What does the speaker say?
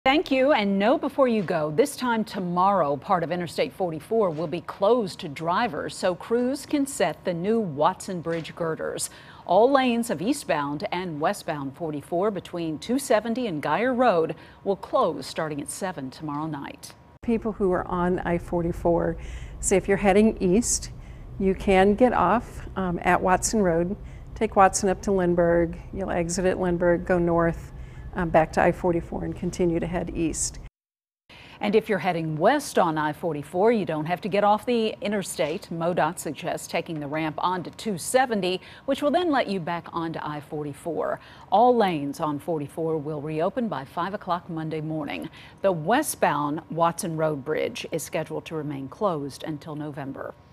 Thank you, and know before you go, this time tomorrow, part of Interstate 44 will be closed to drivers so crews can set the new Watson Bridge girders. All lanes of eastbound and westbound 44 between 270 and Geyer Road will close starting at 7 tomorrow night. People who are on I-44, say if you're heading east, you can get off at Watson Road, take Watson up to Lindbergh, you'll exit at Lindbergh, go north, back to I-44 and continue to head east. And if you're heading west on I-44, you don't have to get off the interstate. MoDOT suggests taking the ramp onto 270, which will then let you back onto I-44. All lanes on 44 will reopen by 5 o'clock Monday morning. The westbound Watson Road Bridge is scheduled to remain closed until November.